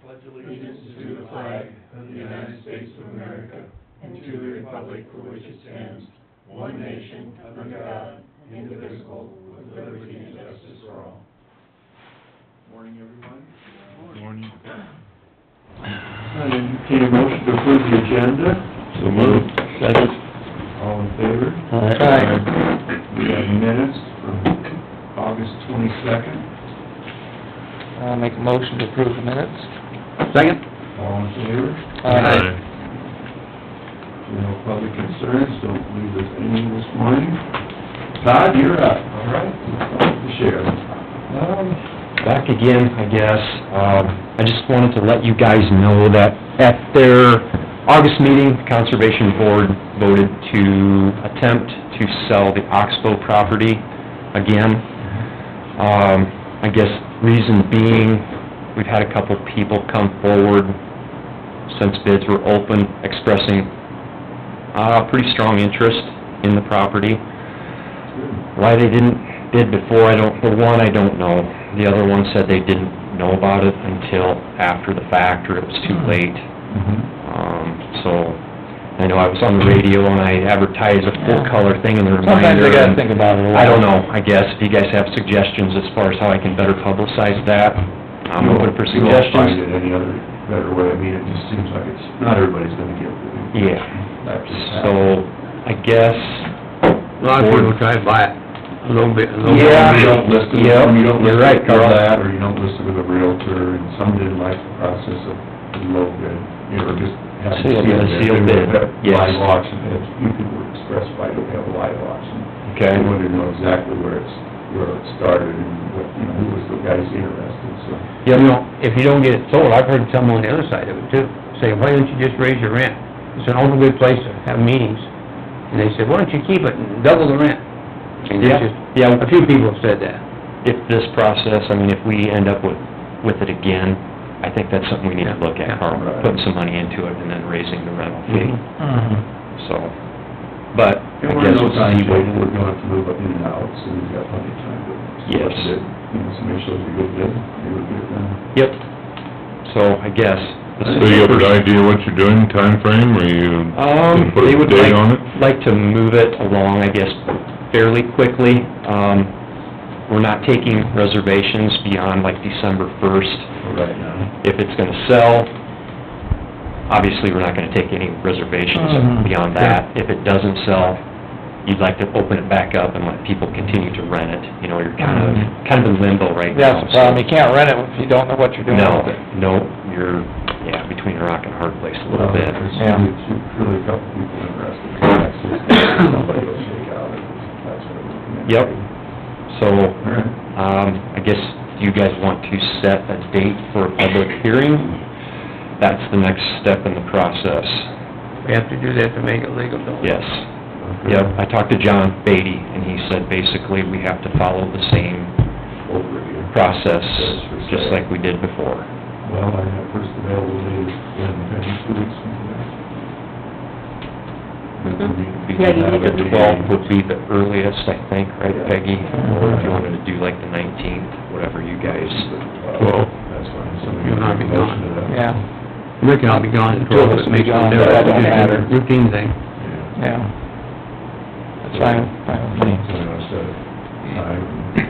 pledge allegiance to the flag of the United States of America and to the republic for which it stands, one nation, under God, indivisible, with liberty and justice for all. Morning, everyone. Morning. I entertain a motion to approve the agenda. So moved. Second. All in favor? Aye. We have minutes from August 22nd. I'll make a motion to approve the minutes. Second. All in favor? Aye. No public concerns, don't leave us any this morning. Todd, you're up. All right. The sheriff. Back again, I guess. I just wanted to let you guys know that at their August meeting, the Conservation Board voted to attempt to sell the Oxbow property again. I guess reason being, we've had a couple people come forward since bids were open expressing pretty strong interest in the property. Why they didn't bid before, I don't know. The other one said they didn't know about it until after the fact, or it was too late. So, I know I was on the radio and I advertised a full color thing in the reminder. Sometimes they gotta think about it a I little. don't know, I guess, if you guys have suggestions as far as how I can better publicize that, I'm open for You won't find suggestions. it any other better way. I mean, it just seems like it's, not everybody's gonna get it. Yeah, so, I guess... A lot of people try to buy it a little bit. Yeah. You don't list it, Yep, you don't you're list right, it for Carl. that, or you don't list it with a realtor, and some didn't like the process of the low bid, you know, just having Sealed bid. sealed Sealed bid, yes. live auction, if you people express why don't have a live auction. Okay. They wanted to know exactly where it started and what, you know, who was the guys interested, so. Yep. You know, if you don't get it sold, I've heard some on the other side of it too, say, why don't you just raise your rent? It's an awful good place to have meetings. And they said, why don't you keep it and double the rent? And it's just, Yeah, a few people have said that. if this process, I mean, if we end up with it again, I think that's something we need to look at, Carl, Right. putting some money into it and then raising the rental fee, Mhm. so, but And I we're guess in no we'll time see waiting, what... we're going to move up in and out, so we've got plenty of time to. Yes. You know, somebody shows a good bid, they would get it done. Yep, so I guess... So you have an idea what you're doing, time frame, or you can put They a would date on it? like to move it along, I guess, fairly quickly. We're not taking reservations beyond like December 1st. Right now. If it's gonna sell, obviously, we're not gonna take any reservations Mhm. beyond that. If it doesn't sell, you'd like to open it back up and let people continue to rent it. You know, you're kind of in limbo right now. That's the problem, you can't rent it if you don't know what you're doing No, with it. no, you're, between a rock and a hard place a little bit. There's Yeah. really a couple people interested. That's just, somebody will shake out, that's what we're looking at. Yep. So, All right. I guess, do you guys want to set a date for a public hearing? That's the next step in the process. We have to do that to make it legal, don't we? Yes. Yep, I talked to John Beatty, and he said basically we have to follow the same Over here. process, just like we did before. Well, I have first available date in 2 weeks from today. Yeah, the 12th would be the earliest, I think, right, Peggy? Or if you wanted to do like the 19th, whatever you guys... Well, that's fine. Somebody You'll not be can motion gone. to that. Yeah, Rick and I'll be gone at Two of 12, us it will be makes no gone, difference. that don't matter. Routine thing. Yeah. yeah. That's fine with me. So, you know, instead of time,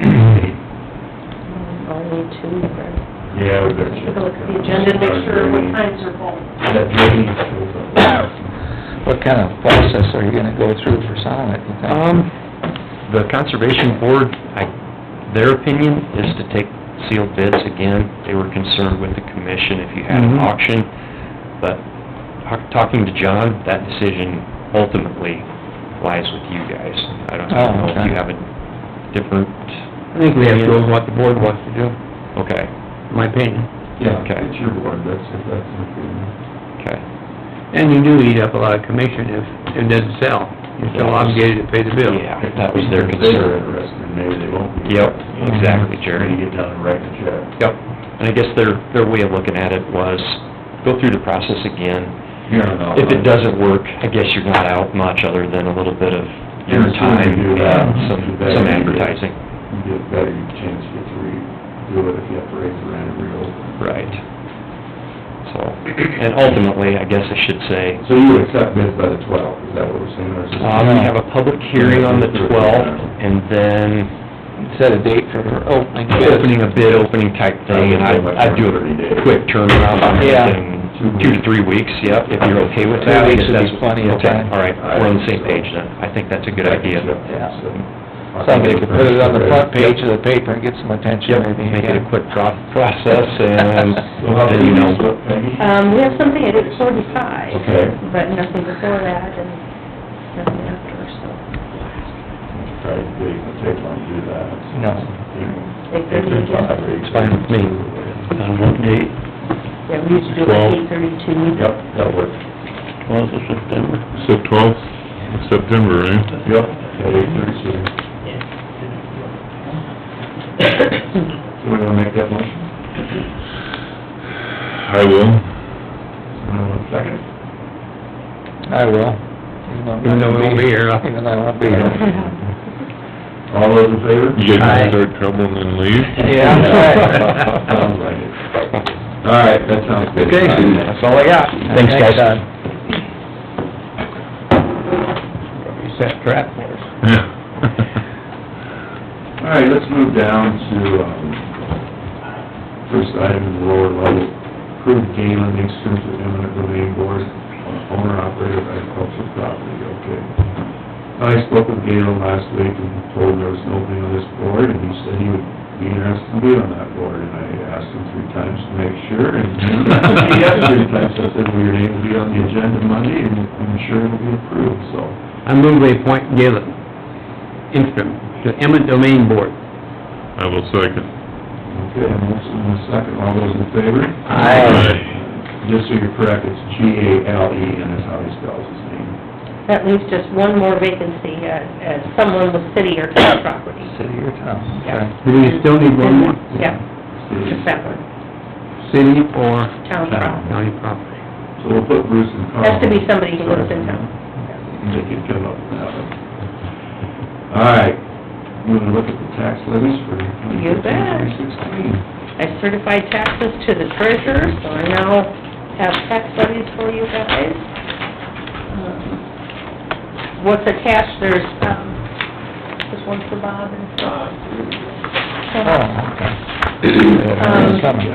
I'll need to, but yeah, we better take check. a look at the agenda, make sure what times are full. That maybe shows up. What kind of process are you gonna go through for selling it, you think? The Conservation Board, their opinion is to take sealed bids again. They were concerned with the commission if you had an Mhm. auction, but talking to John, that decision ultimately lies with you guys. I don't know if okay. you have a different... I think we have to go with what the board wants to do, Okay, in my opinion. Yeah, Okay. it's your board, that's an opinion. okay. And you do eat up a lot of commission if it doesn't sell. You're still obligated to pay the bill. Yeah, that was their If they're concern. interested, maybe they won't be. Yep, exactly, When Jerry. you get down and write the check. Yep, and I guess their way of looking at it was, go through the process again. If it doesn't work, I guess you're not out much other than a little bit of your And the sooner time you do that, and the better some you get. advertising. You get better chance to get to redo it if you have to raise the rent or reopen. Right. So, and ultimately, I guess I should say, So you would accept bids by the 12th, is that what we're saying, or is this? we have a public hearing on the 12th, and then Set a date for opening bids. opening type thing, and I'd do a quick turnaround on it Yeah. in 2 to 3 weeks, yep, if you're okay with 2 that. weeks I guess would be that's- plenty of okay, time. all right, we're on the same page then. I think that's a good idea. Yeah. Somebody could put it on the front page of the paper and get some attention, Yep, maybe. make it a yeah. quick process, and So how then, you know. Peggy? We have something at 8:45. Okay. But nothing before that and nothing after, so. Right, they can take long to do that. No. Eight thirty again. It's fine with me. On what date? Yeah, we used to do it at 8:32. Yep, that works. 12th of September. So 12th of September, right? Yep, at 8:32. Somebody wanna make that motion? I will. Somebody want a second? I will. Even though we won't be here. Even though I won't be here. All those in favor? You guys Aye. gonna start trouble and then leave? Yeah, right. Sounds like it. All right, that sounds good. Okay. That's all I got. Thanks, guys. Todd. You set a trap for us. Yeah. All right, let's move down to, first item in the lower level, approved gain on the terms of eminent domain board, owner operator of agricultural property, okay. I spoke with Galen last week and told him there was an opening on this board, and he said he would be interested to be on that board, and I asked him 3 times to make sure, and he got 3 times, so I said, well, your name will be on the agenda Monday, and I'm sure it'll be approved, so. I move we appoint Galen Instrom to eminent domain board. I will second. Okay, a motion and a second, all those in favor? Aye. Just so you're correct, it's G-A-L-E-N is how he spells his name. That leaves just one more vacancy, as someone with city or town property. City or town, Yeah. okay. Do we still need one more? Yeah, just that one, City or town property. county property? So we'll put Bruce and Carl. Has to be somebody who lives in town. They can come up with that one. All right, we're gonna look at the tax levies for You bet. 2016. I certified taxes to the treasurer, so I now have tax levies for you guys. What's attached, there's, this one's for Bob and Scott. Oh, okay. Um, Coming.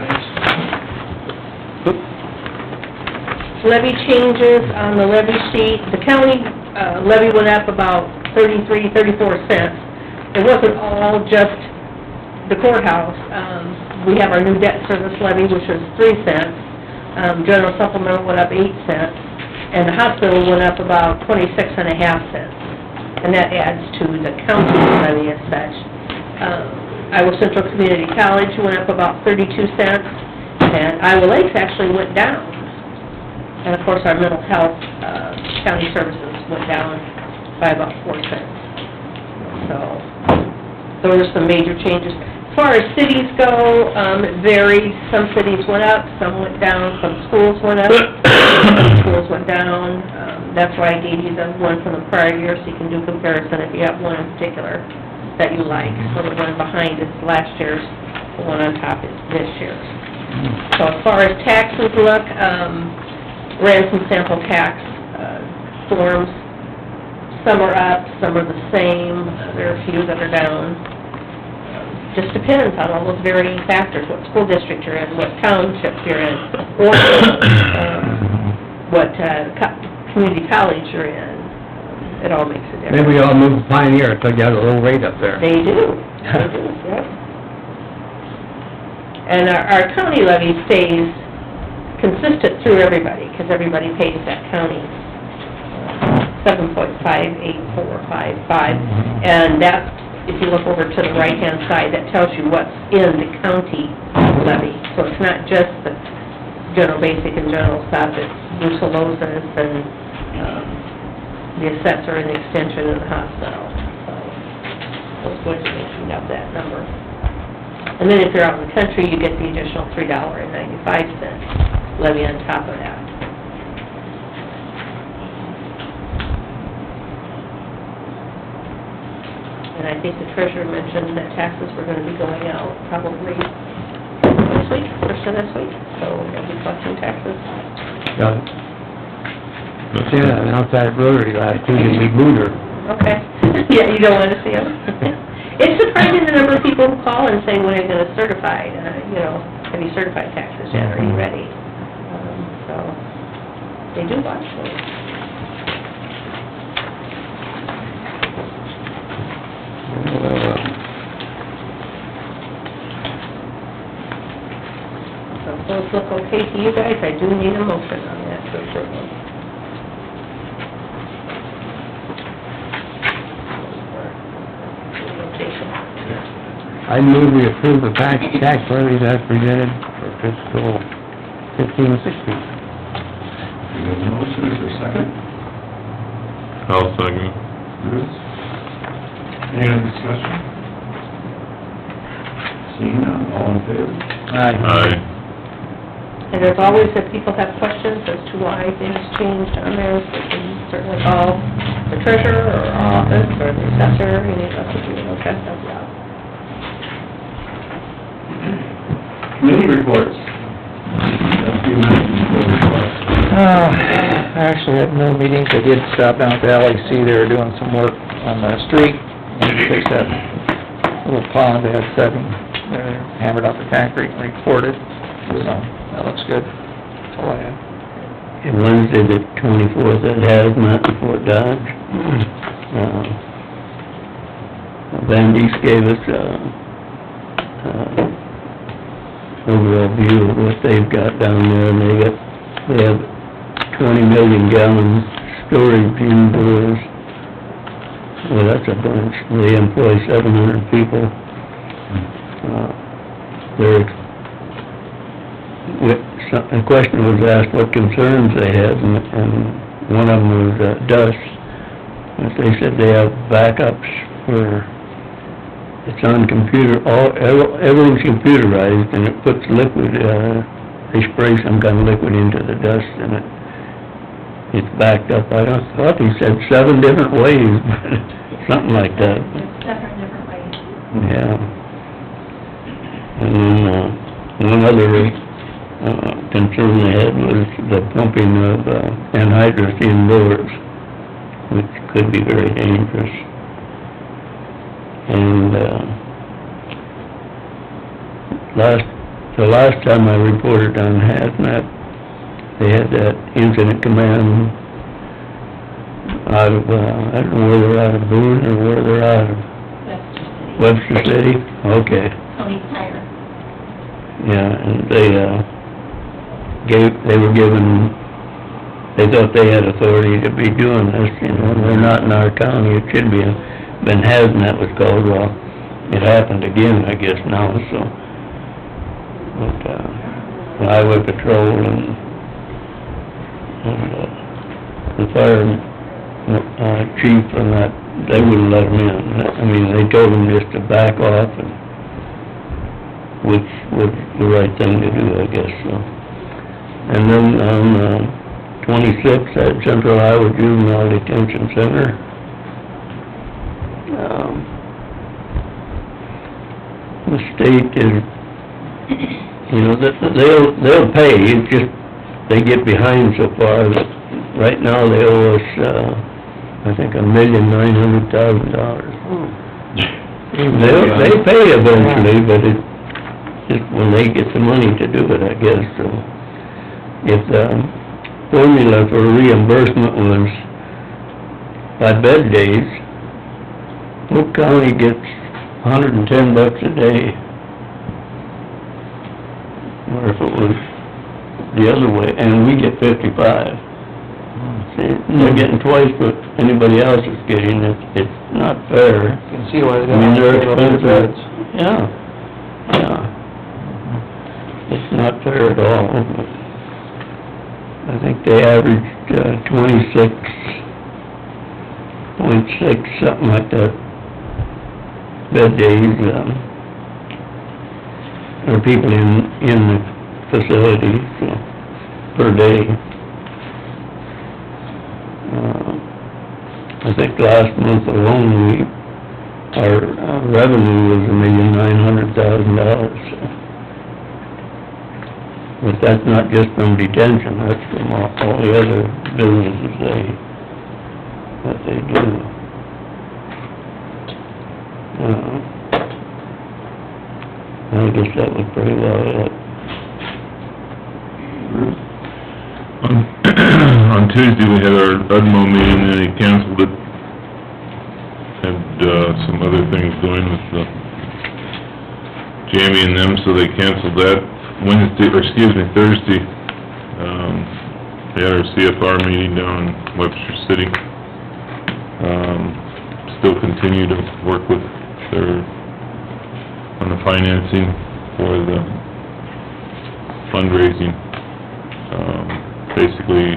Levy changes on the levy sheet, the county levy went up about 34 cents. It wasn't all just the courthouse. We have our new debt service levy, which is 3 cents. General supplemental went up 8 cents, and the hospital went up about 26.5 cents. And that adds to the county levy as such. Iowa Central Community College went up about 32 cents, and Iowa Lakes actually went down. And of course, our mental health, county services went down by about 4 cents. So, those are some major changes. As far as cities go, it varies. Some cities went up, some went down, some schools went up, some schools went down. That's why I gave you the one from the prior year, so you can do comparison if you have one in particular that you like. So the one behind is last year's, the one on top is this year's. So as far as taxes look, ran some sample tax forms. Some are up, some are the same, there are a few that are down. Just depends on all those varying factors, what school district you're in, what township you're in, or what community college you're in. It all makes a difference. Maybe we all move to Pioneer, so you got a little rate up there. They do, yep. And our county levy stays consistent through everybody, because everybody pays that county 7.58455, and that's, if you look over to the right-hand side, that tells you what's in the county levy. So it's not just the general basic and general stuff, it's brucellosis and the assessor and the extension and the hospital. So those going to make you have that number. And then if you're out in the country, you get the additional $3.95 levy on top of that. And I think the treasurer mentioned that taxes were gonna be going out probably this week, first of this week, so we'll be collecting taxes. Yeah, outside Rotary last Tuesday, we booed her. Okay. Yeah, you don't wanna see them. It's surprising the number of people who call and say, when are you gonna certify, have you certified taxes yet, are you ready? So, they do watch those. So, if those look okay to you guys, I do need a motion on that to approve them. I move we approve the tax levies as presented for fiscal 15-16. We have a motion, is there a second? I'll second. Bruce? Any other discussion? Seeing none, all in favor? Aye. And as always, if people have questions as to why things changed on there, they can certainly call the treasurer or our office or the assessor, any of us will be able to help you out. Committee reports. A few minutes before we start. I actually had no meetings. I did stop down at the LEC, they were doing some work on the street, and fix that little pond they had setting. They hammered out the concrete and repoured it, so that looks good. That's all I have. And Wednesday the 24th at Hazmat in Fort Dodge. Van Dees gave us overall view of what they've got down there, and they have 20 million gallon storage indoors. Well, that's a bunch. They employ 700 people. A question was asked what concerns they had, and one of them was dust. And they said they have backups for, it's on computer, everything's computerized, and it puts liquid, they spray some kind of liquid into the dust, and it's backed up. I thought he said 7 different ways, but something like that. It's 7 different ways. Yeah. And then, one other, concern they had was the pumping of, anhydrous indoors, which could be very dangerous. And, the last time I reported on Hazmat, they had that incident command out of, I don't know whether they're out of Boone or where they're out of. Webster City? Okay. Tony Tyler. Yeah, and they were given, they thought they had authority to be doing this, they're not in our county, it should be, been Hazmat was called, well, it happened again, I guess, now, so. But, the highway patrol and the fire, chief and that, they wouldn't let them in. I mean, they told them just to back off, and which was the right thing to do, I guess, so. And then on, 26th at Central Iowa Juvenile Detention Center, the state is, they'll pay, it's just, they get behind so far. Right now, they owe us, I think $1,900,000. They pay eventually, but it's just when they get the money to do it, I guess, so. If the formula for reimbursement was by bed days, Polk County gets $110 a day. Or if it was the other way, and we get 55. See, they're getting twice what anybody else is getting, it's not fair. You can see why they I mean, don't they're have to expensive. beds. Yeah. It's not fair at all. I think they averaged, 26.6, something like that, bed days, or people in the facility, so, per day. I think last month alone, our revenue was $1,900,000, so. But that's not just from detention, that's from all the other businesses that they do. I guess that was pretty well it. On Tuesday, we had our UDMO meeting, and he canceled it. Had, some other things going with, Jamie and them, so they canceled that. Thursday, they had our CFR meeting down in Webster City. Still continue to work with their, on the financing for the fundraising. Basically,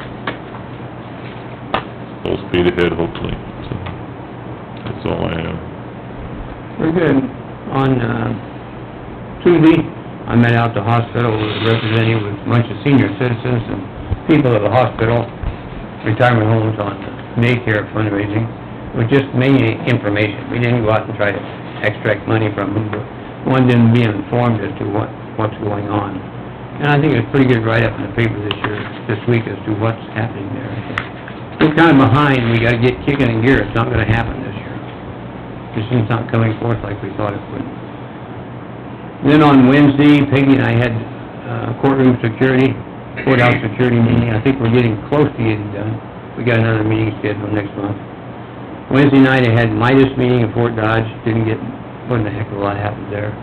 full speed ahead, hopefully, so, that's all I have. Very good. On, Tuesday, I met out at the hospital representing with a bunch of senior citizens and people of the hospital, retirement homes on Maycare fundraising. It was just mainly information. We didn't go out and try to extract money from them, but wanted them to be informed as to what's going on. And I think it's pretty good write-up in the paper this week as to what's happening there. We're kind of behind, we gotta get kicking in gear, it's not gonna happen this year. This is not coming forth like we thought it would. Then on Wednesday, Peggy and I had, courthouse security meeting. I think we're getting close to getting done. We got another meeting scheduled next month. Wednesday night, I had Midas meeting in Fort Dodge, wasn't a heck of a lot happened there.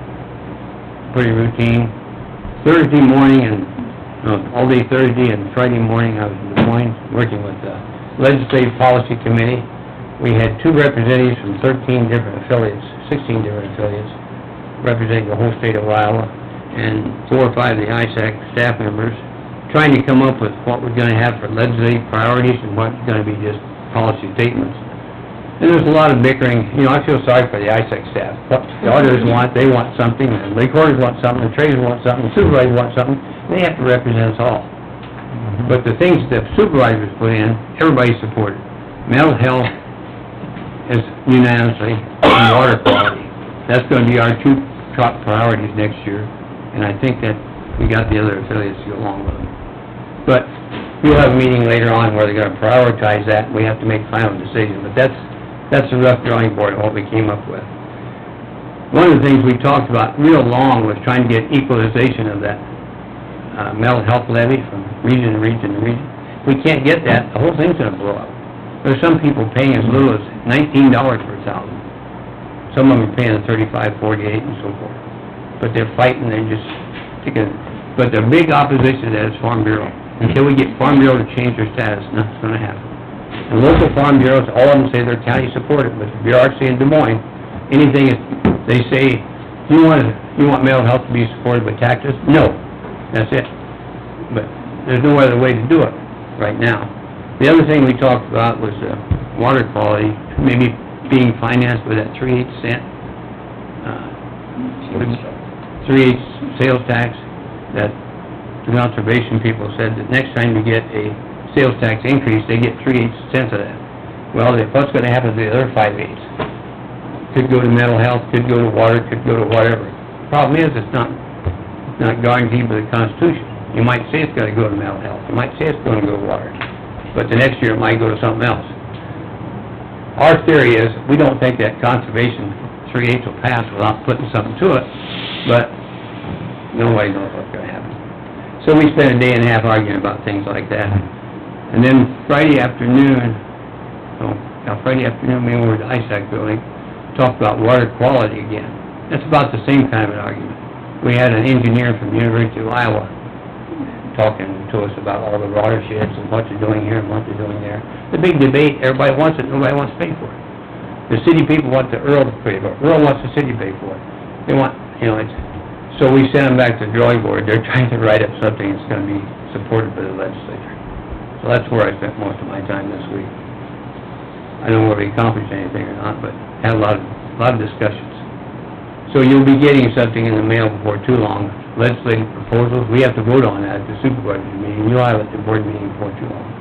Pretty routine. Thursday morning all day Thursday and Friday morning, I was in Des Moines working with the Legislative Policy Committee. We had 2 representatives from 16 different affiliates, representing the whole state of Iowa, and 4 or 5 of the ISAC staff members, trying to come up with what we're gonna have for legislative priorities and what's gonna be just policy statements. And there's a lot of bickering. I feel sorry for the ISAC staff. What the auditors want, they want something, the recorders want something, the treasurers want something, the supervisors want something, they have to represent us all. But the things that supervisors put in, everybody supported. Mental health is unanimously, and water quality. That's gonna be our 2 top priorities next year, and I think that we got the other affiliates to go along with them. But we'll have a meeting later on where they're gonna prioritize that, and we have to make final decisions, but that's a rough drawing board of what we came up with. One of the things we talked about real long was trying to get equalization of that mental health levy from region to region to region. If we can't get that, the whole thing's gonna blow up. There's some people paying as little as $19 per thousand. Some of them are paying $35, $48, and so forth. But they're fighting, but the big opposition to that is Farm Bureau. Until we get Farm Bureau to change their status, nothing's gonna happen. And local farm bureaus, all of them say they're county supported, but the bureaucracy in Des Moines, anything they say, you want mental health to be supported by taxes? No, that's it. But there's no other way to do it right now. The other thing we talked about was water quality, maybe being financed with that 3/8 cent, 3/8 sales tax, that the conservation people said that next time you get a sales tax increase, they get 3/8 cents of that. Well, what's gonna happen to the other 5/8? Could go to mental health, could go to water, could go to whatever. Problem is, it's not guaranteed by the Constitution. You might say it's gonna go to mental health, you might say it's gonna go to water, but the next year it might go to something else. Our theory is, we don't think that conservation 3/8 will pass without putting something to it, but nobody knows what's gonna happen. So we spent a day and a half arguing about things like that. And then Friday afternoon, we went over to the ISAC building, talked about water quality again. That's about the same kind of an argument. We had an engineer from the University of Iowa talking to us about all the watersheds and what they're doing here and what they're doing there. The big debate, everybody wants it, nobody wants to pay for it. The city people want the Earl to pay for it, Earl wants the city to pay for it. They want, so we sent them back to the drawing board. They're trying to write up something that's gonna be supported by the legislature. So that's where I spent most of my time this week. I don't know whether we accomplished anything or not, but had a lot of discussions. So you'll be getting something in the mail before too long, legislative proposals. We have to vote on that at the supervisor's meeting. You'll have it at the board meeting before too long.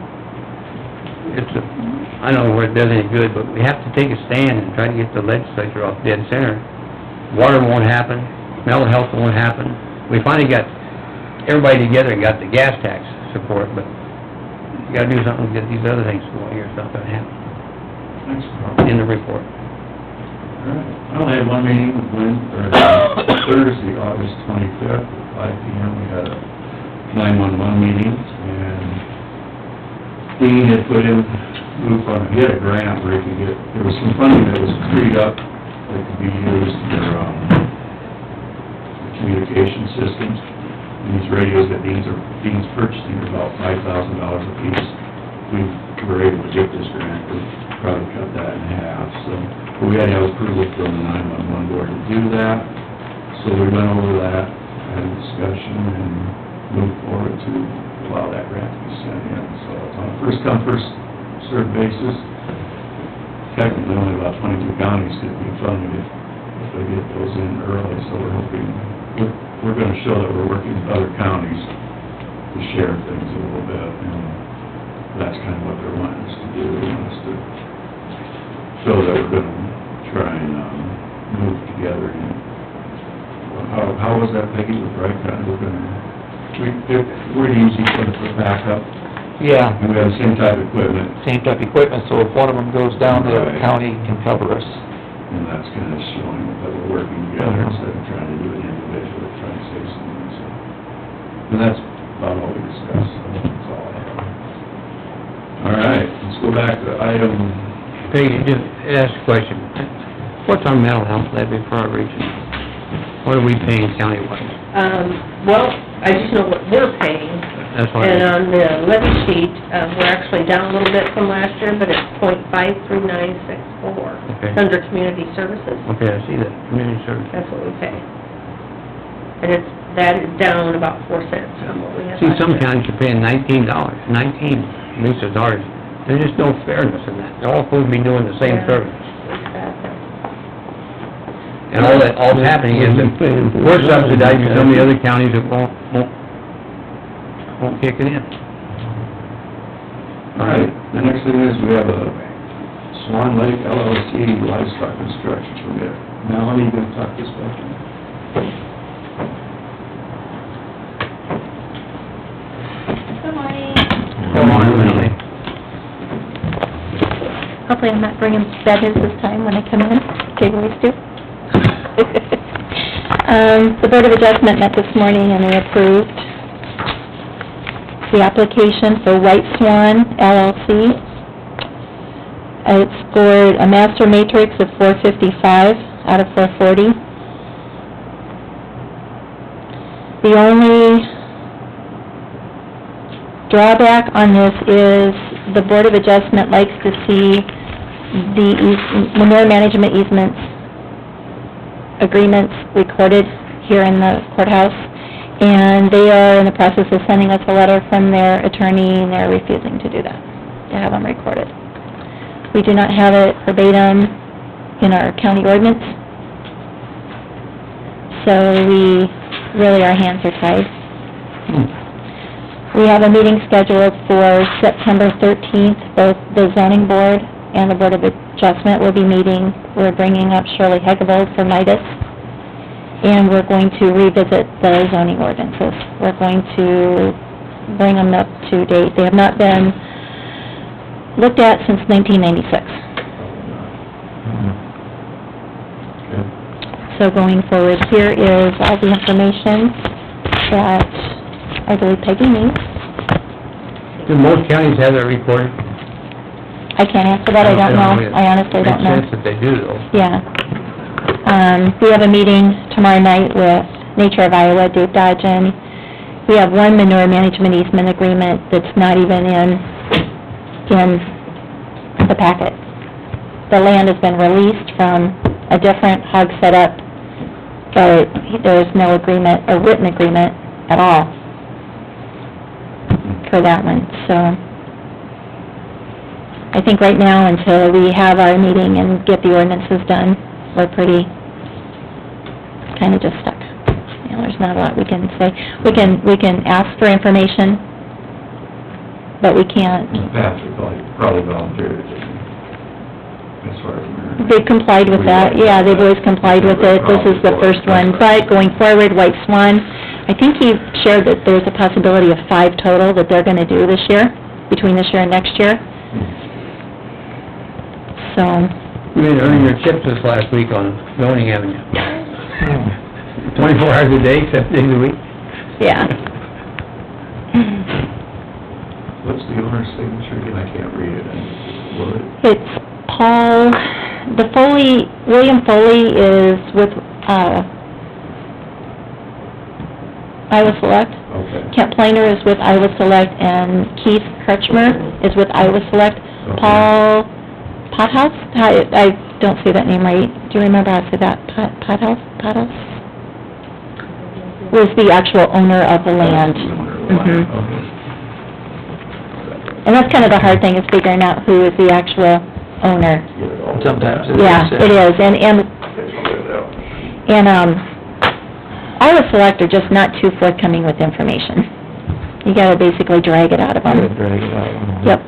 I don't know where it does any good, but we have to take a stand and try to get the legislature off dead center. Water won't happen, mental health won't happen. We finally got everybody together and got the gas tax support, but you gotta do something to get these other things going here, it's not gonna happen Thanks, Carl. in the report. All right. I only had one meeting with Thursday, August 25th, at 5 PM. We had a 911 meeting, and Dean had put in, he had a grant where he could get, there was some funding that was freed up that could be used for, communication systems. And these radios that Dean's purchasing are about $5,000 a piece. We were able to get this grant, we probably cut that in half, so, but we had to have approval from the 911 board to do that. So we went over that, had a discussion, and moved forward to allow that grant to be sent in. So it's on a first come, first served basis. Technically, only about 22 counties could be funded if they get those in early, so we're hoping, we're gonna show that we're working with other counties to share things a little bit, and that's kind of what they're wanting us to do. They want us to show that we're gonna try and, move together. And how was that, Peggy, with Raycon? We're using each other for backup, Yeah, and we have the same type of equipment, same type of equipment, so if one of them goes down, the other Right. county can cover us. and that's kind of showing that we're working together instead of trying to do it individually, trying to save some money, so. And that's about all we discussed, so that's all I have. All right, let's go back to item, Peggy, just ask a question. What's our mental health levy for our region? What are we paying countywide? Well, I just know what we're paying, That's what. and on the levy sheet, we're actually down a little bit from last year, but it's .53964. Okay. It's under community services, Okay, I see that, community service. that's what we pay. And that is down about 4 cents from what we had See, last some year. counties are paying $19, at least it's ours. There's just no fairness in that. They're all supposed to be doing the same Yeah. service. Exactly. And all's happening is that we're subsidizing some of the other counties that won't kick it in. all right, the next thing is we have a Swan Lake LLC livestock construction permit. Melanie, you gonna talk this about? Good morning. Good morning, Melanie. Hopefully I'm not bringing bad news this time when I come in, okay, always do. The Board of Adjustment met this morning and they approved the application for White Swan LLC. It scored a master matrix of 455 out of 440. The only drawback on this is the Board of Adjustment likes to see the manure management easements agreements recorded here in the courthouse, and they are in the process of sending us a letter from their attorney, and they're refusing to do that, to have them recorded. We do not have it verbatim in our county ordinance, so our hands are tied. We have a meeting scheduled for September 13th. Both the zoning board and the Board of Adjustment will be meeting. We're bringing up Shirley Hegebold for Midas, and we're going to revisit the zoning ordinances. We're going to bring them up to date. They have not been looked at since 1996. Okay. So going forward, here is all the information that I believe Peggy needs. Do most counties have that recorded? I can't answer that, I don't know. I honestly don't know. Makes sense that they do, though. Yeah. We have a meeting tomorrow night with Nature of Iowa, Dave Dodgen. We have one manure management easement agreement that's not even in the packet. The land has been released from a different hog setup, but there's no agreement, a written agreement at all for that one, so I think right now, until we have our meeting and get the ordinances done, we're pretty kind of just stuck. You know, there's not a lot we can say. We can ask for information, but we can't. The path would probably volunteer to take it, as far as we're... They've complied with that, yeah, they've always complied with it. This is the first one, but going forward, White Swan, I think he shared that there's a possibility of 5 total that they're gonna do this year, between this year and next year. So, You been earning your chips this last week on zoning, haven't you? 24 hours a day, 7 days a week? yeah. What's the owner's signature again? I can't read it. Will it? It's Paul, William Foley is with, Iowa Select. Okay. Kent Planer is with Iowa Select, and Keith Kretschmer is with Iowa Select. Okay. Paul Pothouse? I don't say that name right. Do you remember how to say that? Pothouse? Was the actual owner of the land. Mhm. Okay. And that's kind of the hard thing, is figuring out who is the actual owner. Sometimes it is. Yeah, it is, and Iowa Select are just not too forthcoming with information. You gotta basically drag it out of them. Drag it out. Yep.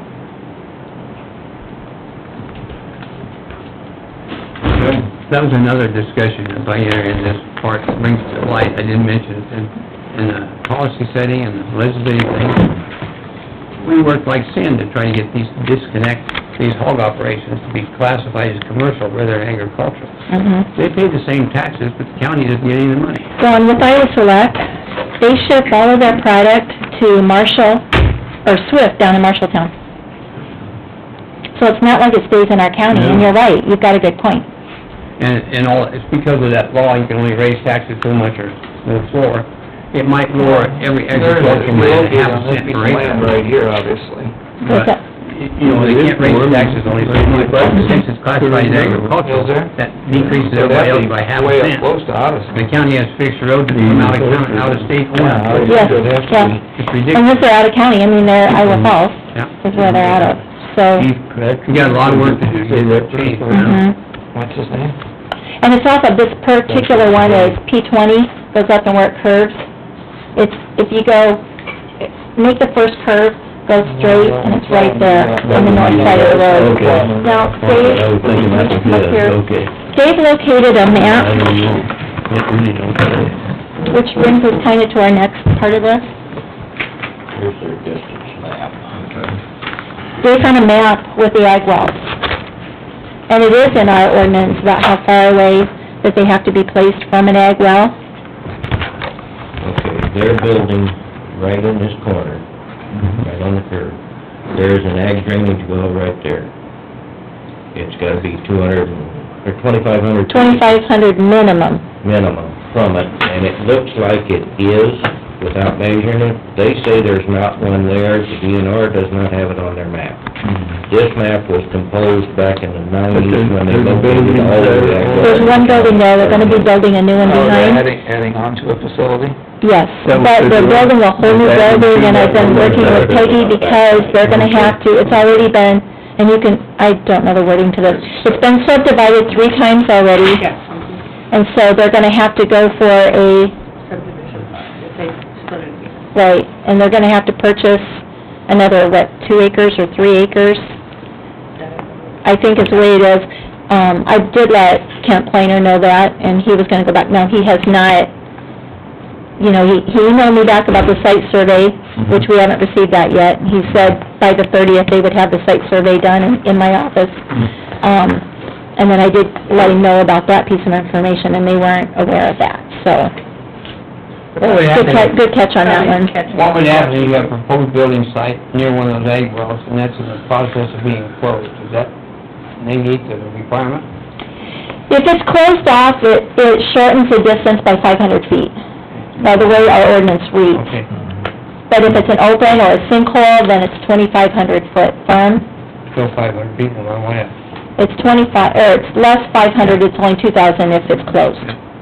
That was another discussion about here in this part that brings to light, I didn't mention it, in the policy setting and the legislative thing. We worked like sin to try to get these hog operations to be classified as commercial rather than agricultural. Mhm. They pay the same taxes, but the county doesn't get any of the money. So, and with Iowa Select, they ship all of their product to Marshall, or Swift down in Marshalltown. So it's not like it stays in our county, and you're right, you've got a good point. And all, it's because of that law, you can only raise taxes so much or no floor. It might lower every agricultural land a half a cent per acre. Right here, obviously. What's that? You know, they can't raise taxes only so much, but since it's classified as agricultural, that decreases everybody else by half a Way up cent. close to Odyssey. The county has fixed roads to come out of state. Yes, yeah. It's And ridiculous. since they're out of county, I mean, they're Iowa Falls Yeah. is where they're out of, so. You got a lot of work to do to get that changed. Mhm. What's his name? And it's off of, this particular one is P20, goes up and where it curves. It's, if you go, make the first curve, go straight, and it's right there on the north side of the road. Okay. Now, Dave, I was thinking that was look good, here. okay. Dave located a I map, don't know. It really don't matter. which brings us kinda to our next part of this. Here's their distance map. Dave found a map with the ag wells. And it is in our ordinance about how far away that they have to be placed from an ag well. Okay, they're building right in this corner, right on the curve. There's an ag drainage well right there. It's gotta be 2,500... 2,500 minimum. minimum from it, and it looks like it is, without measuring it. They say there's not one there, the DNR does not have it on their map. This map was composed back in the 90s when they located all of the ag wells. There's one building there, they're gonna be building a new one Oh, they're behind. adding on to a facility? Yes, but they're building a whole new building, and I've been working with Peggy because they're gonna have to, it's already been, and you can, I don't know the wording to this, it's been subdivided 3 times already. Yes, And so they're gonna have to go for a, subdivision, if they split it. right, and they're gonna have to purchase another, 2 acres or 3 acres? I think is the way it is. I did let Kent Planer know that, and he was gonna go back. No, he has not, he emailed me back about the site survey, which we haven't received that yet. He said by the 30th, they would have the site survey done in my office. And then I did let him know about that piece of information, and they weren't aware of that, so. What would happen? Good catch on that one. What would happen if you have a proposed building site near one of those ag wells, and that's in the process of being closed? Does that negate the requirement? If it's closed off, it shortens the distance by 500 feet, by the way our ordinance reads. Okay. But if it's an open or a sinkhole, then it's 2,500 foot firm. Still 500 feet, no matter what. It's 25, or it's less 500, it's only 2,000 if it's closed.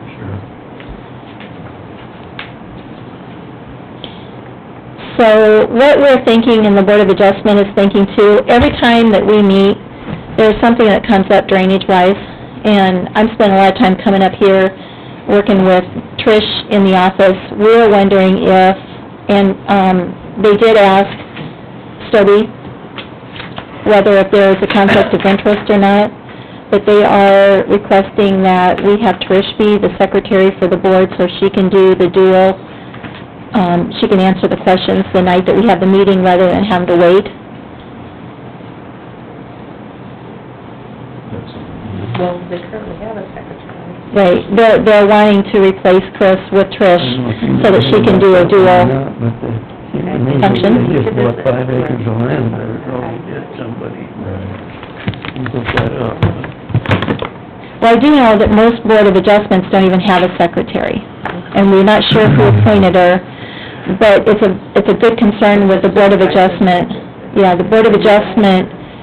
So what we're thinking, and the Board of Adjustment is thinking too, every time that we meet, there's something that comes up drainage-wise, and I'm spending a lot of time coming up here, working with Trish in the office. We were wondering if, and they did ask Stobie whether if there is a conflict of interest or not, but they are requesting that we have Trish be the secretary for the board so she can do the dual she can answer the questions the night that we have the meeting rather than having to wait. Well, they currently have a secretary. Right, they're wanting to replace Chris with Trish, so that she can do a dual function. They just bought 5 acres of land there, so we get somebody. And hook that up. Well, I do know that most Board of Adjustments don't even have a secretary, and we're not sure who appointed her, but it's a good concern with the Board of Adjustment. Yeah, the Board of Adjustment,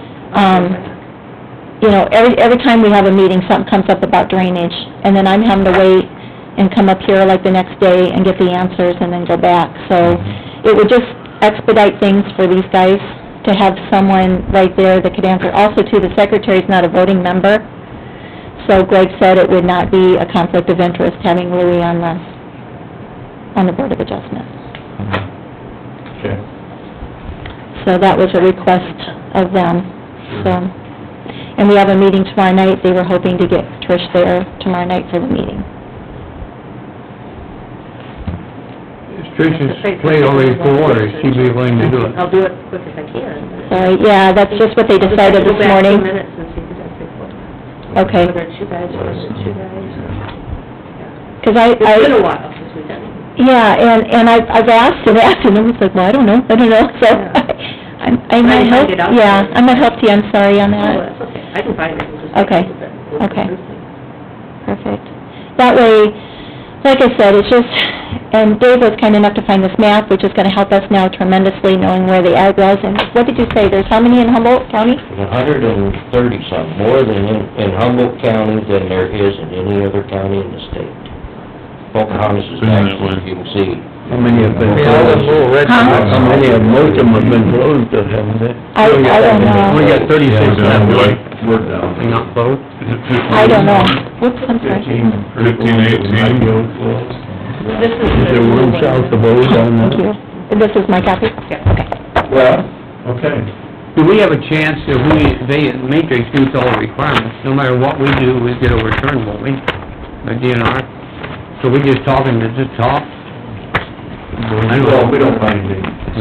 you know, every time we have a meeting, something comes up about drainage, and then I'm having to wait and come up here like the next day and get the answers and then go back. So it would just expedite things for these guys to have someone right there that could answer. Also, too, the secretary's not a voting member, so Greg said it would not be a conflict of interest having Louis on the Board of Adjustment. Okay. So that was a request of them, so. And we have a meeting tomorrow night. They were hoping to get Trish there tomorrow night for the meeting. Trish's plate already full, or is she be willing to do it? I'll do it quick as I can. Sorry, yeah, that's just what they decided this morning. I'll go back 2 minutes and see if that's it. Okay. Whether it's you guys or it's you guys. 'Cause It's been a while since we've done it. Yeah, and I've asked, and it was like, well, I don't know, so I might help, yeah, I might help you, I'm sorry on Oh, that. that's okay. I can find it. We'll just Okay. take a little bit. Okay. Perfect. That way, like I said, it's just, and Dave was kind enough to find this map, which is gonna help us now tremendously, knowing where the ag was, and what did you say, there's how many in Humboldt County? 130-some, more than in Humboldt County than there is in any other county in the state. Pocahontas is Been that next, way. you can see. How many have been Yeah, all them little red Huh? spots. How many of, most of them have been closed, haven't they? I don't know. We got 36 left, right? We're down. They not closed? Is it 15? I don't know. Whoops, I'm sorry. 15, 18. This is Is there room south of O's on that? Thank you. This is my copy? Yeah. Okay. Well, okay. Do we have a chance, if Matrix meets all the requirements, no matter what we do, we get overturned, won't we? The DNR? So we just talking to just talk? I don't Well, know. we don't mind the,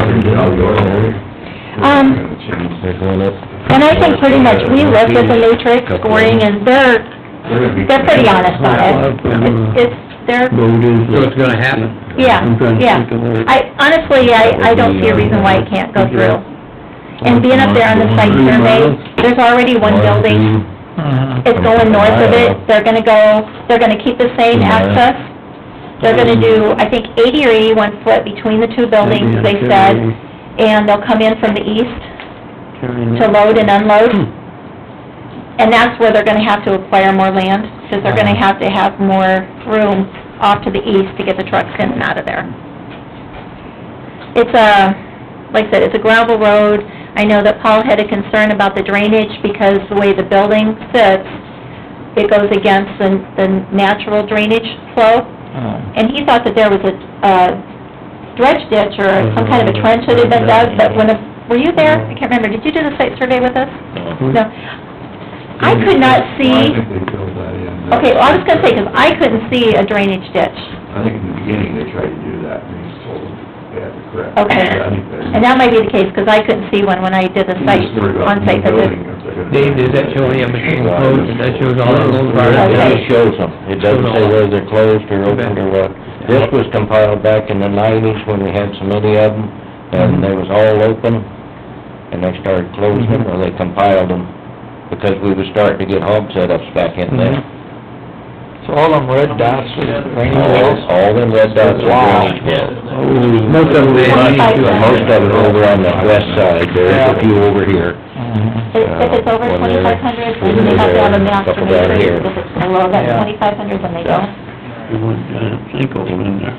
They're going up. And I think pretty much, we looked at the matrix scoring, and they're pretty honest on it. They're, So it's gonna happen? yeah, I'm trying to yeah. think of where- Honestly, I don't see a reason why it can't go through. And being up there on the site survey, there's already one building, it's going north of it, they're gonna keep the same access. They're gonna do, I think, 80 or 81 foot between the two buildings, they said, and they'll come in from the east to load and unload. And that's where they're gonna have to acquire more land, because they're gonna have to have more room off to the east to get the trucks in and out of there. It's like I said, it's a gravel road. I know that Paul had a concern about the drainage, because the way the building sits, it goes against the natural drainage flow. And he thought that there was a dredge ditch or some kind of a trench that had been dug, but were you there? I can't remember. Did you do the site survey with us? No. I could not I see, think they filled that in. okay, well, I was gonna say, 'cause I couldn't see a drainage ditch. I think in the beginning they tried to do that, and he told them they had to correct. Okay. I think they- And that might be the case, 'cause I couldn't see one when I did the He site, was worried about on-site the visit. building, if they're gonna- Dave, does that show you everything closed, and that shows all the little parts? Okay. It shows them, it doesn't say whether they're closed or open or what. This was compiled back in the 90s when we had so many of them, and they was all open, and they started closing them, or they compiled them, because we was starting to get hog setups back in there. So all them red dots are drainage wells? All them red dots are drainage wells. Most of them, they need to, Most of it over on the west side, there's a few over here. If it's over When they're- 2,500, then they have to have a master Couple down meter. here. If it's below that Yeah. 2,500, then they don't. There's one giant sinkhole in there.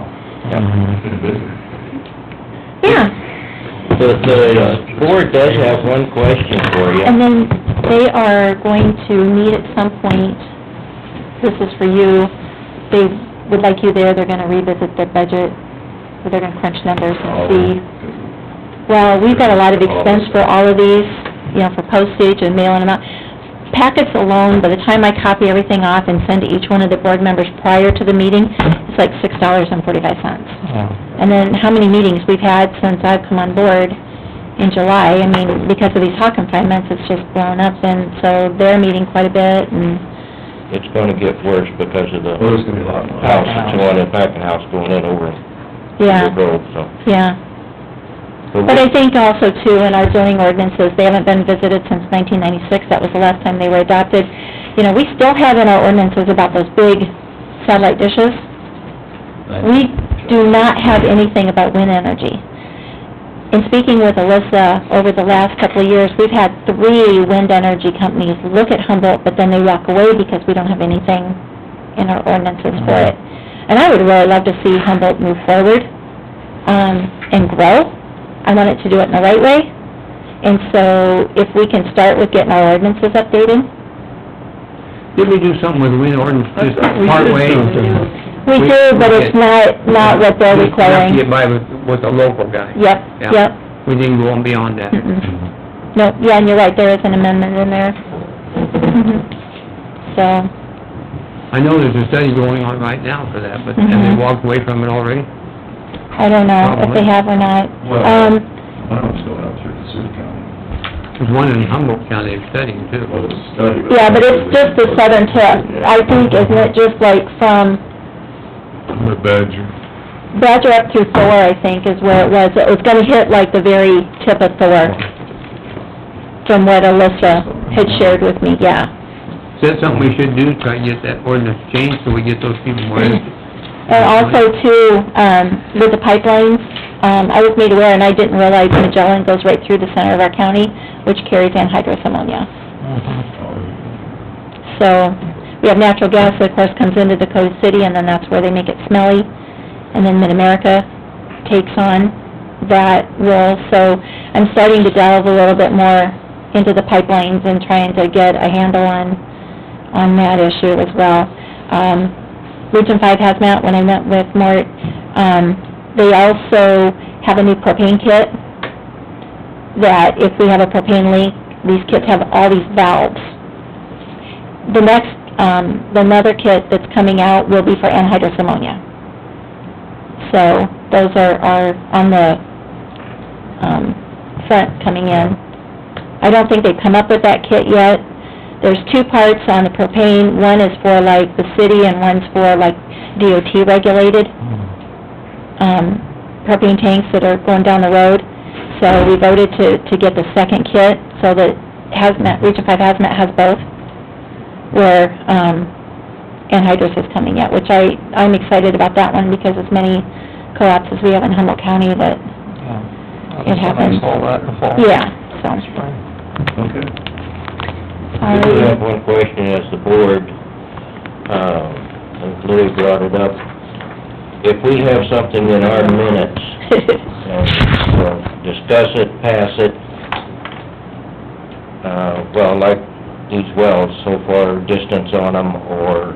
Yeah. The board does have one question for you. And then they are going to meet at some point, this is for you, they would like you there, they're gonna revisit their budget, so they're gonna crunch numbers and see. Well, we've got a lot of expense for all of these, you know, for postage and mailing them out. Packets alone, by the time I copy everything off and send to each one of the board members prior to the meeting, it's like $6.45. Oh. And then how many meetings we've had since I've come on board in July, I mean, because of these hawk confinements, it's just blown up, and so they're meeting quite a bit, and... It's gonna get worse because of the Well, there's gonna be a lot more. house that's going in, packing house going in over in Yeah, the Grove, so. yeah. But I think also too, in our zoning ordinances, they haven't been visited since 1996, that was the last time they were adopted. You know, we still have in our ordinances about those big satellite dishes. We do not have anything about wind energy. In speaking with Alyssa, over the last couple of years, we've had 3 wind energy companies look at Humboldt, but then they walk away because we don't have anything in our ordinances for it. And I would really love to see Humboldt move forward, and grow. I want it to do it in the right way. And so, if we can start with getting our ordinances updated. Did we do something with the wind ordinance just partway? We do, but it's not what they're We have to requiring. get by with the local guy. Yep, Yeah. yep. We didn't go on beyond that. Mm-mm. No, yeah, and you're right, there is an amendment in there. Mhm. So, I know there's a study going on right now for that, but have they Mhm. walked away from it already? I don't know if Probably. they have or not. Well, one of them's going up through Cassuth County. There's one in Humboldt County they're studying too. Well, it's a study. Yeah, but it's just the southern tip. I think, isn't it just like from The Badger. Badger up through Thor, I think, is where it was. It was gonna hit like the very tip of Thor, from what Alyssa had shared with me, yeah. Is that something we should do, try to get that ordinance changed so we get those people more in? And also too, with the pipelines, I was made aware, and I didn't realize Magellan goes right through the center of our county, which carries anhydrous ammonia. So, we have natural gas that of course comes into Dakota City, and then that's where they make it smelly. And then Mid-America takes on that role, so I'm starting to delve a little bit more into the pipelines and trying to get a handle on that issue as well. Region 5 Hazmat, when I met with Mort, they also have a new propane kit, that if we have a propane leak, these kits have all these valves. The next, another kit that's coming out will be for anhydrous ammonia. So, those are on the, front coming in. I don't think they've come up with that kit yet. There's 2 parts on the propane. One is for like the city and one's for like DOT regulated, propane tanks that are going down the road. So we voted to get the second kit, so that Hazmat, Region 5 Hazmat has both, where, anhydrous is coming yet, which I'm excited about that one, because as many co-ops as we have in Humboldt County, that it happens. All that in the fall. Yeah, so. Okay. I do have one question as the board, and Louis brought it up. If we have something in our minutes, and we'll discuss it, pass it, well, like these wells, so far distance on them, or,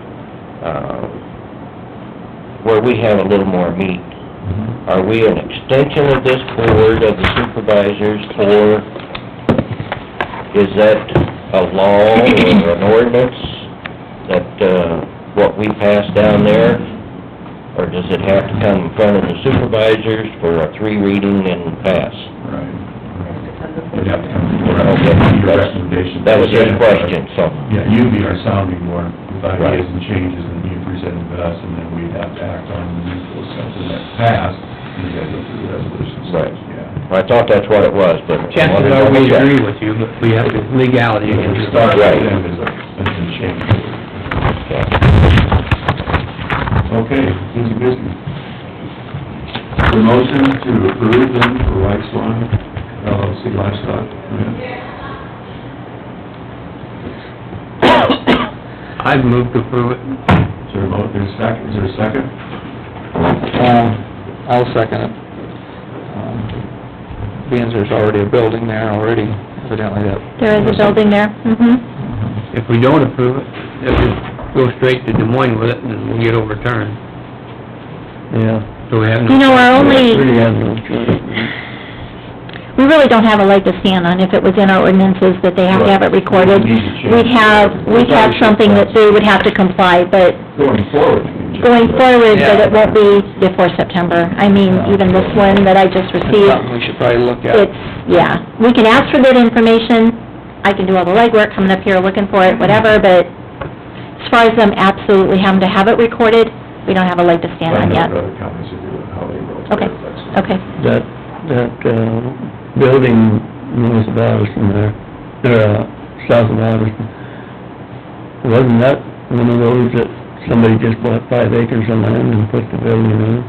where we have a little more meat, are we an extension of this board, of the supervisors, or is that a law or an ordinance that, what we pass down there? Or does it have to come in front of the supervisors for a 3 reading and pass? Right. You'd have to come before us, Okay, your recommendation. that was his question, so. Yeah, you'd be our sounding board with Right. ideas and changes, and you present them to us, and then we'd have to act on them, and if something that's passed, you gotta go through the resolution Right. stage, yeah. I thought that's what it was, but. I Chances wanted to are we double check. agree with you, but we have to legality. You can start Right. with them as a change. Okay. Okay, easy business. The motion to approve them for White Swan LLC Livestock. I've moved to approve it. Is there a vote, is there a second? I'll second it. Being there's already a building there already, evidently that... There is a building there, If we don't approve it, they'll just go straight to Des Moines with it, and then we'll get overturned. Yeah. So we have no... You know, our only, Really have no choice. we really don't have a leg to stand on. If it was in our ordinances that they have to have it recorded, we'd have something that they would have to comply, but Going forward, you going forward, but it won't be before September. I mean, even this one that I just That's received, something we should probably look at. it's, yeah, we can ask for that information, I can do all the legwork, coming up here looking for it, whatever, but as far as them absolutely having to have it recorded, we don't have a leg to stand on yet. Other counties are doing how they roll. Okay, okay. That building north of Addison there, south of Addison, wasn't that one of those that somebody just bought 5 acres of land and put the building in?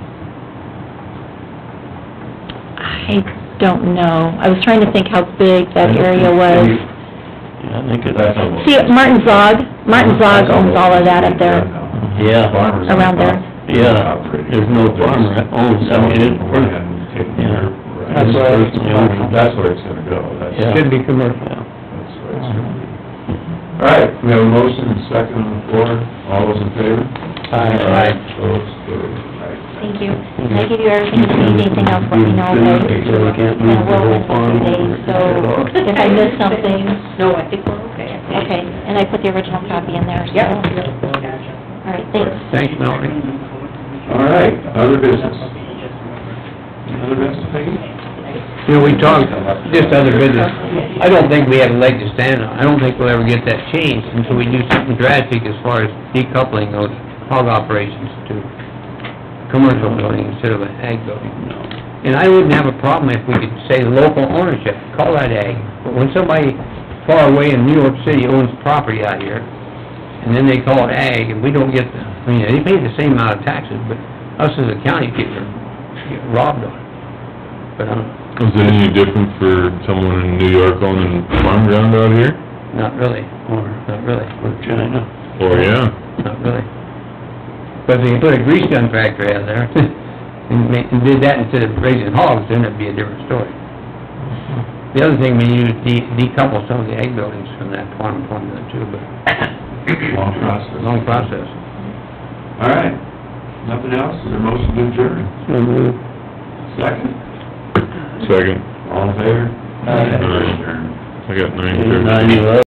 I don't know. I was trying to think how big that area was. Yeah, I think it's... See, Martin Zog owns all of that up there, Yeah. around there. Yeah, there's no farmer that owns, I mean, it's... Yeah. That's where it's- That's where it's gonna go, that's, Yeah. Should be commercial. that's where it's gonna be. All right, we have a motion and second on the floor, all those in favor? Aye. Opposed, carried. All right. Thank you. And I give you everything, if you need anything else, let me know, okay? We can't move the whole farm. So, if I miss something, No, I think we're okay. okay, and I put the original copy in there, so. Yep. All right, thanks. Thanks, Mallory. All right, other business. Other business, Peggy? You know, we talked, just other business, I don't think we have a leg to stand on. I don't think we'll ever get that changed until we do something drastic as far as decoupling those hog operations to commercial building instead of an ag building. And I wouldn't have a problem if we could say local ownership, call that ag. But when somebody far away in New York City owns property out here, and then they call it ag, and we don't get the, I mean, they pay the same amount of taxes, but us as a county get robbed on it. But, Is it any different for someone in New York owning farm ground out here? not really, not really. Or China. Or, yeah, Not really. But if you put a grease gun factory out there, and did that instead of raising hogs, then it'd be a different story. The other thing, we need to decouple some of the egg buildings from that farm formula too, but Long process. long process. All right, nothing else, is there a motion to adjourn? So moved. Second? second. All in favor? Aye. Adjourn. I got 9:30. 9/11.